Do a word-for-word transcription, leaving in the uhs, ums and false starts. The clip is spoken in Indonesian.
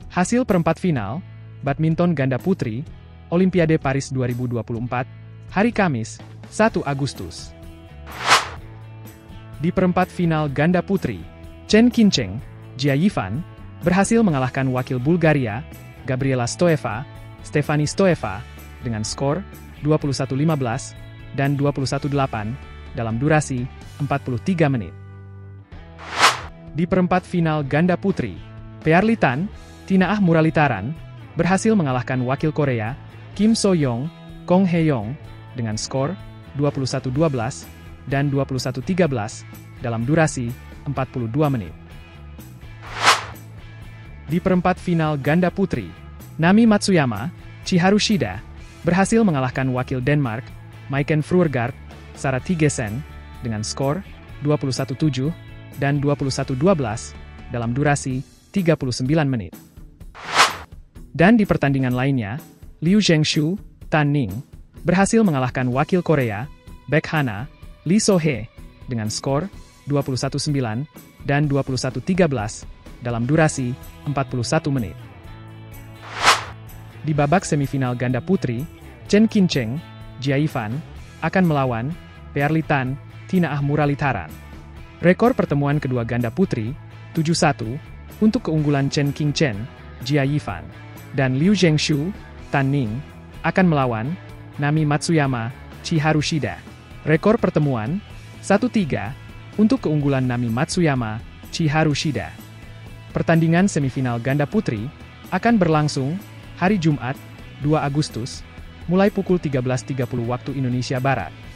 Hasil perempat final, badminton ganda putri, Olimpiade Paris dua ribu dua puluh empat, hari Kamis, satu Agustus. Di perempat final ganda putri, Chen Qingchen, Jia Yifan, berhasil mengalahkan wakil Bulgaria, Gabriela Stoeva, Stefani Stoeva, dengan skor dua puluh satu lima belas dan dua puluh satu delapan dalam durasi empat puluh tiga menit. Di perempat final ganda putri, Pearly Tan, Tinaah Muralitaran, berhasil mengalahkan wakil Korea, Kim So-young, Kong Hae-yong, dengan skor dua puluh satu dua belas dan dua puluh satu tiga belas dalam durasi empat puluh dua menit. Di perempat final ganda putri, Nami Matsuyama, Chiharu Shida, berhasil mengalahkan wakil Denmark, Maiken Fruergaard, Sara Thygesen, dengan skor dua puluh satu tujuh dan dua puluh satu dua belas dalam durasi tiga puluh sembilan menit. Dan di pertandingan lainnya, Liu Zhengshu, Tan Ning, berhasil mengalahkan wakil Korea, Baek Hana, Lee So-hee, dengan skor dua puluh satu sembilan dan dua puluh satu tiga belas dalam durasi empat puluh satu menit. Di babak semifinal ganda putri, Chen Qingchen, Jia Yifan, akan melawan Pearly Tan, Tinaah Muralitaran. Rekor pertemuan kedua ganda putri, tujuh satu, untuk keunggulan Chen Qingchen, Jia Yifan, dan Liu Zhengshu, Tan Ning, akan melawan Nami Matsuyama, Chiharu Shida. Rekor pertemuan, satu tiga, untuk keunggulan Nami Matsuyama, Chiharu Shida. Pertandingan semifinal ganda putri akan berlangsung hari Jumat, dua Agustus, mulai pukul tiga belas tiga puluh waktu Indonesia Barat.